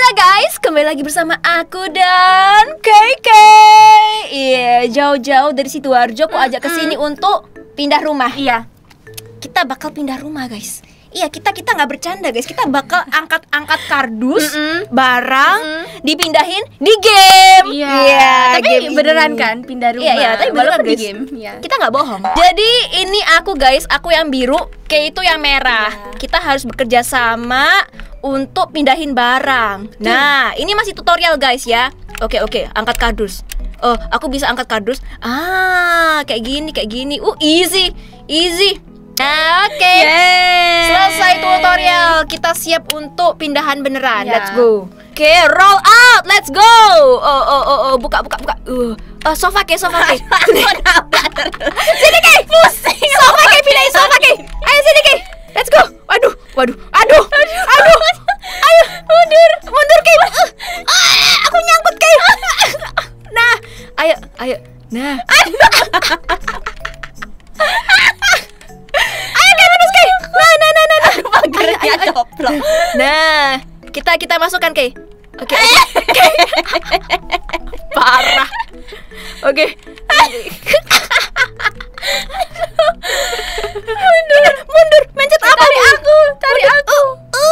guys, kembali lagi bersama aku dan Keke. Iya, jauh-jauh dari Sidoarjo aku ajak ke sini untuk pindah rumah. Iya. Kita bakal pindah rumah, guys. Iya, kita nggak bercanda, guys. Kita bakal angkat kardus, barang, dipindahin di game. Iya. Tapi game beneran ini. kan pindah rumah. Iya, tapi beneran, walaupun di guys. game. Iya. Kita nggak bohong. Jadi ini aku, guys. Aku yang biru, Kay itu yang merah. Iya. Kita harus bekerja sama untuk pindahin barang. Nah, ini masih tutorial, guys ya. Oke, angkat kardus. Oh, aku bisa angkat kardus. Kayak gini. Easy. Nah, oke. Selesai tutorial. Kita siap untuk pindahan beneran. Ya. Let's go. Oke, roll out. Let's go. Oh, buka. Sofa Kay. Sini Kay. Pusing. Sofa Kay, pindahin sofa Kay. Ayo sini Kay. Let's go. Waduh. Ayo, mundur Kay. Aku nyangkut Kay. Nah, ayo. Nah. Ayo Kay, terus Kay. Nah. Pagarnya coplok. Nah, kita masukkan Kay. Oke. Parah. Oke. Mundur. Mencet apa? Tarik aku.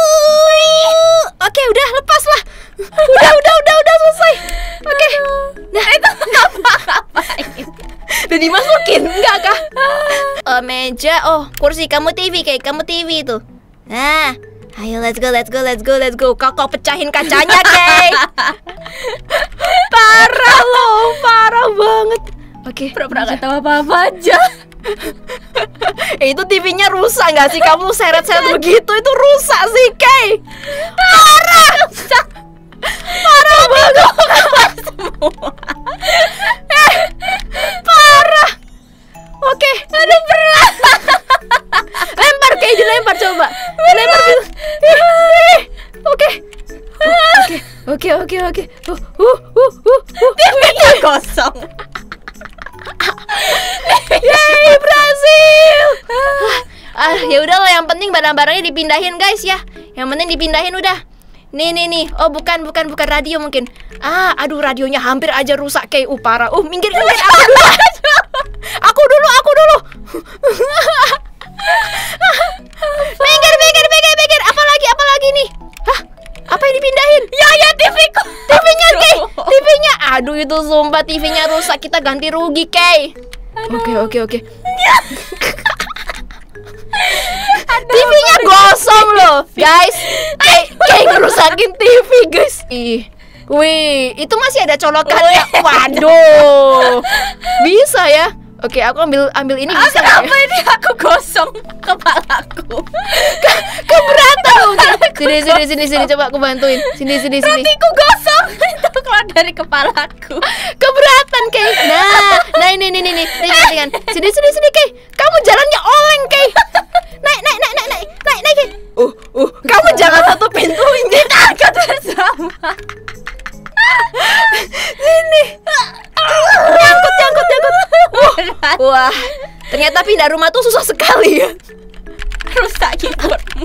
Oke, udah lepas lah. Udah selesai. Oke. Nah, itu ngapain? Udah dimasukin, enggak kah? Meja, kursi, kamu TV Kay, kamu TV tuh. Nah, ayo let's go. Kau pecahin kacanya Kay. Parah banget. Oke. Pura-pura gak tahu apa-apa aja. Itu TV-nya rusak nggak sih? Kamu seret-seret begitu, itu rusak sih Kay. Parah banget. Parah. Oke. Aduh, berat. Lempar Kay, dilempar coba. Lempar. Oke. TV-nya kosong. Yeay, berhasil. Ya udah loh, yang penting barang-barangnya dipindahin guys ya. Yang penting dipindahin udah. Nih. Oh, bukan radio mungkin. Aduh, radionya hampir aja rusak Kay. Parah. Minggir. Aku dulu. Minggir. Apa lagi nih? Hah? Apa yang dipindahin? Ya, TV-ku. TV-nya Kay. TV-nya. Aduh, itu sumpah TV-nya rusak. Kita ganti rugi Kay. Oke. TV-nya gosong loh, guys. Kay ngerusakin TV, guys. Wih, itu masih ada colokannya. Waduh. Bisa ya? Oke, aku ambil ini bisa nggak ya? Apa ini aku gosong kepalaku. Keberatan mungkin. Sini, coba aku bantuin. Sini. Rotiku gosong. Itu keluar dari kepalaku. Keberatan Kay. Nah ini. Dengan. Sini Kay. Kamu jalannya oleng Kay. Naik Kay. Kamu jangan satu pintuin. Kita angkat bersama. Sini. Nyangkut. Wah, ternyata pindah rumah tuh susah sekali ya. Rusak keyboardmu.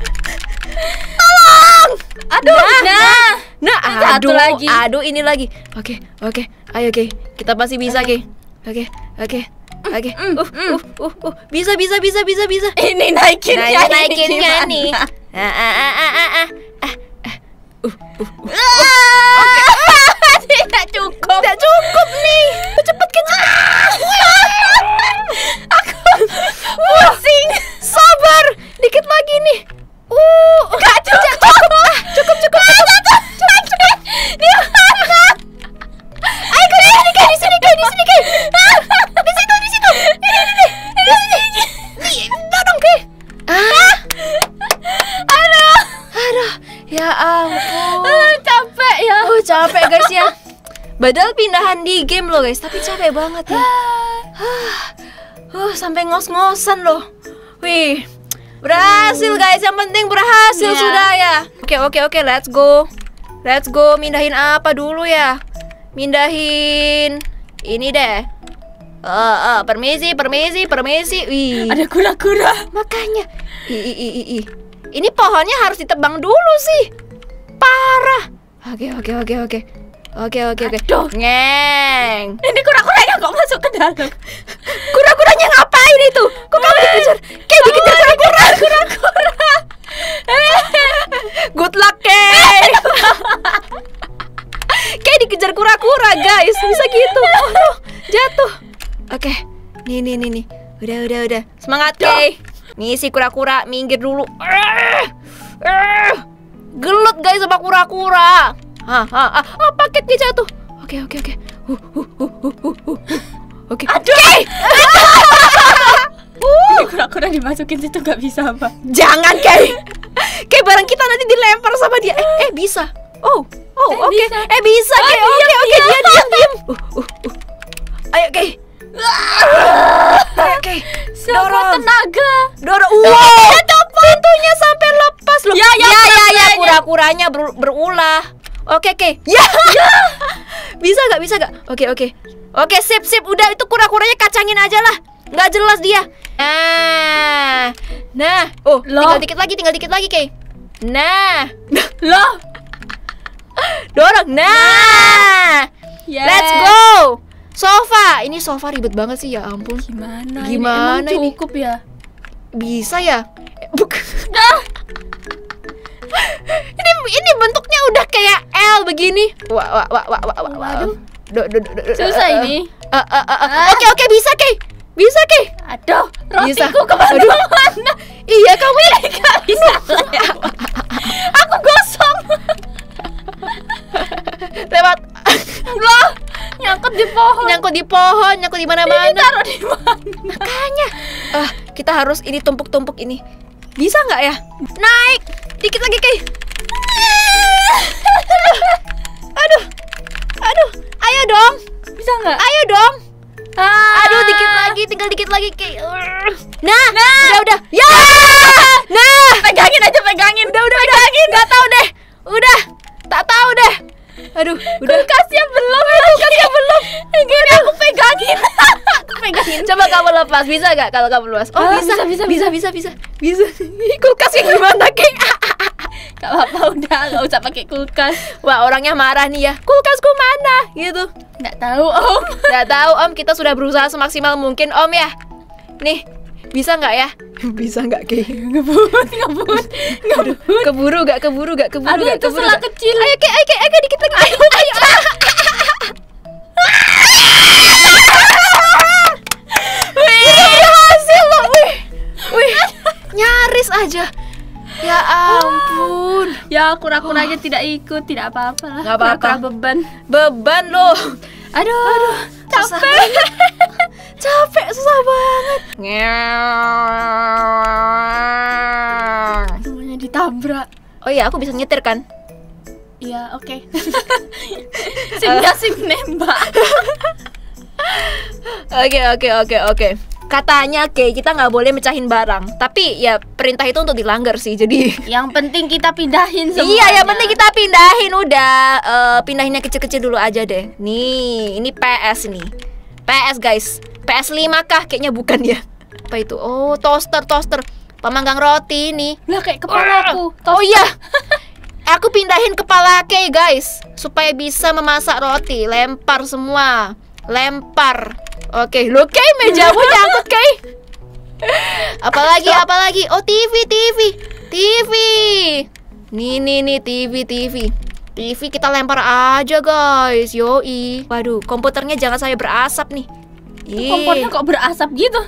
Tolong. Aduh. Nah, satu lagi. Aduh, ini lagi. Oke. Ayo Kay, kita pasti bisa Kay. Oke. Bisa. Ini naikinnya nih. Tidak cukup nih. Cepet. Aku pusing. Sabar, dikit lagi nih. Gak cukup. Cukup. Di mana? Ayo Kay, di sini Kay. Di situ. Ini. Tolong Kay. Aduh. Ya ampun. Capek ya. Capek guys ya. Padahal pindahan di game loh guys, tapi capek banget ya. Sampai ngos-ngosan loh. Wih, berhasil guys. Yang penting berhasil sudah ya. Oke, let's go. Mindahin apa dulu ya? Mindahin ini deh. Permisi. Wih. Ada kura-kura. Makanya. Ini pohonnya harus ditebang dulu sih. Parah. Oke. Oke. Aduh. Ngeng. Ini kura-kuranya kok masuk ke dalam? Kura-kuranya ngapain itu? Kok kamu dikejar? Kayak dikejar kura-kura. Good luck, Kay. Kayak dikejar kura-kura, guys. Bisa gitu. Oh, jatuh. Oke. Nih. Udah. Semangat, Kay. Nih si kura-kura minggir dulu. Gelut, guys, sama kura-kura. Paketnya jatuh. Oke. Oke. Aduh. Kay. Ini kura-kura dimasukin situ gak bisa apa? Jangan, Kay. Kay, barang kita nanti dilempar sama dia. Bisa. Oke. Bisa. Bisa, Kay. Oke. Dia diam. Ayo, Kay. Ayo, Kay. Sama tenaga. Dorong. Wow. Pintunya sampai lepas loh. Ya, kura-kuranya berulah. Oke, Kay. Ya. Bisa gak? Oke, sip. Udah, itu kura-kuranya kacangin aja lah. Nggak jelas dia. Nah. Tinggal dikit lagi, Kay. Nah. Loh. Dorong. Nah. Yeah. Let's go. Sofa. Ini sofa ribet banget sih, ya ampun. Gimana ini? Emang cukup ya? Bisa ya? Ini bentuknya udah kayak L begini. Wah. Waduh. Susah ini. Oke, bisa, Kay. Aduh, Bisa. rotiku kemana-mana. Iya, kamu Gak bisa. Aku gosong. lewat. Loh, nyangkut di pohon. Nyangkut di mana-mana. Ini taruh di mana? Makanya. Kita harus ini tumpuk ini. Bisa nggak ya? Naik. Dikit lagi, Kay. Aduh. Ayo dong. Bisa nggak? Ayo dong. Aduh, tinggal dikit lagi, Kay. Nah. Udah. Ya. Nah. Pegangin. Udah. Nggak tahu deh. Udah. Tak tahu deh. Aduh, udah. Kulkasnya belum. Gini aku pegangin. Coba kamu lepas, bisa gak kalau kamu lepas? Bisa. Kulkasnya gimana, Kay? Gak apa-apa, udah gak usah pakai kulkas. Wah, orangnya marah nih ya. Kulkasku mana? Gitu. Nggak tahu, Om. Nggak tahu, Om. Kita sudah berusaha semaksimal mungkin, Om ya. Nih, bisa nggak ya? Bisa nggak, Kay? Ngebut. Keburu gak? Aduh, itu selah kecil. Ayo, Kay, dikit lagi. Ayo. Berhasil loh, wih. Nyaris aja. Ya ampun. Ya, kura-kuranya tidak ikut, tidak apa-apa lah. Nggak apa-apa. Kura-kura Beban loh. Aduh, Capek, susah banget. Semuanya ditabrak. Oh iya, aku bisa nyetir kan? Iya, oke. Sim nembak. Oke. Katanya, Kay, kita nggak boleh mecahin barang. Tapi ya perintah itu untuk dilanggar sih. Jadi yang penting kita pindahin semuanya. Iya, yang penting kita pindahin udah. Pindahinnya kecil-kecil dulu aja deh. Nih, ini PS nih. PS, guys. PS5 kah? Kayaknya bukan ya. Apa itu? Oh, toaster. Pemanggang roti nih. Lah, kayak kepalaku. Oh iya. Aku pindahin kepala Kay, guys, supaya bisa memasak roti. Lempar semua. Oke, lo Kay, mejamu nyangkut, Kay. Apalagi? Oh, TV. Nih, TV kita lempar aja, guys. Yoi. Waduh, komputernya jangan saya berasap nih. Kompornya kok berasap gitu?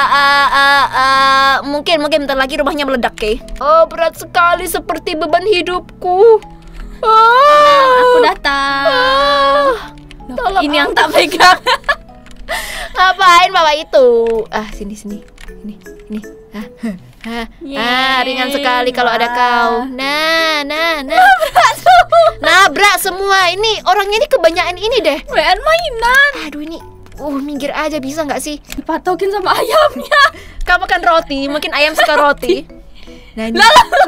Mungkin bentar lagi rumahnya meledak, Kay. Oh, berat sekali seperti beban hidupku. Aku datang. Loh, ini yang tak pegang. Ngapain bawa itu? Sini. Ini. Ringan sekali kalau ada kau. Nah. Nabrak semua. Ini orangnya ini kebanyakan ini deh. Mainan. Aduh, ini. Minggir aja bisa nggak sih? Dipatokin sama ayamnya. Kamu makan roti, mungkin ayam suka roti. Nah, ini.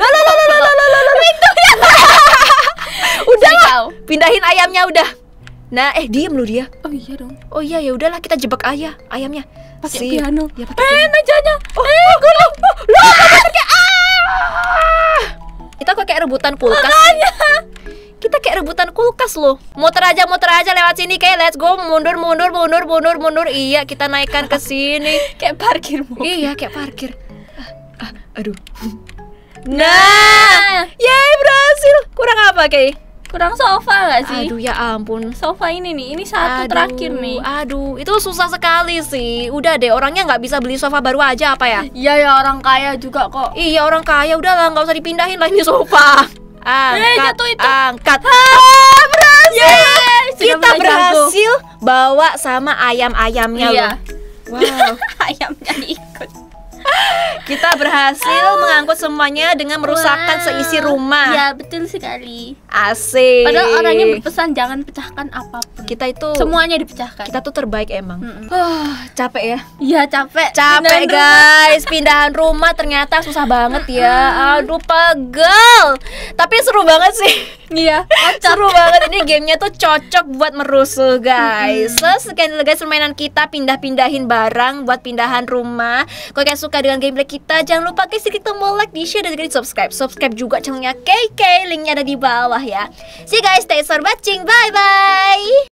Udah lah. Pindahin ayamnya udah. Nah, diem lu dia. Oh iya dong. Oh iya, ya udahlah, kita jebak ayamnya. Pakai piano. Ya, pakai piano. Mejanya. Gulung. Kita kok kayak rebutan kulkas. Kita kayak rebutan kulkas loh. Muter aja lewat sini kayak let's go. Mundur. Iya, kita naikkan ke sini. Kayak parkir mobil. Iya, kayak parkir. Aduh. Nah, yeay berhasil. Kurang apa, Kay? Kurang sofa gak sih? Aduh, ya ampun. Sofa ini nih, ini satu terakhir nih. Aduh, itu susah sekali sih. Udah deh, orangnya nggak bisa beli sofa baru aja apa ya? Iya ya, orang kaya juga kok. Iya, orang kaya. Udahlah, nggak usah dipindahin lah ini sofa. Angkat, jatuh itu. angkat. Berhasil. Yeay, sudah Kita mulai berhasil bawa sama ayam-ayamnya Iya. loh. Wow. Ayamnya ikut. Kita berhasil mengangkut semuanya dengan merusakkan seisi rumah. Iya, betul sekali. Asik. Padahal orangnya berpesan jangan pecahkan apapun. Kita itu Semuanya dipecahkan. kita tuh terbaik emang. Mm-mm. Capek ya. Iya, capek. Capek Pindahan rumah. guys, pindahan rumah ternyata susah banget ya. Aduh pegel. Tapi seru banget sih. Iya, Seru banget, ini gamenya tuh cocok buat merusuh guys. So sekian dulu guys permainan kita, pindah-pindahin barang buat pindahan rumah. Kalau kalian suka dengan gameplay kita, jangan lupa guys klik tombol like, di share, dan juga di subscribe. Subscribe juga channelnya KK, linknya ada di bawah ya. See you guys, thanks for watching, bye bye.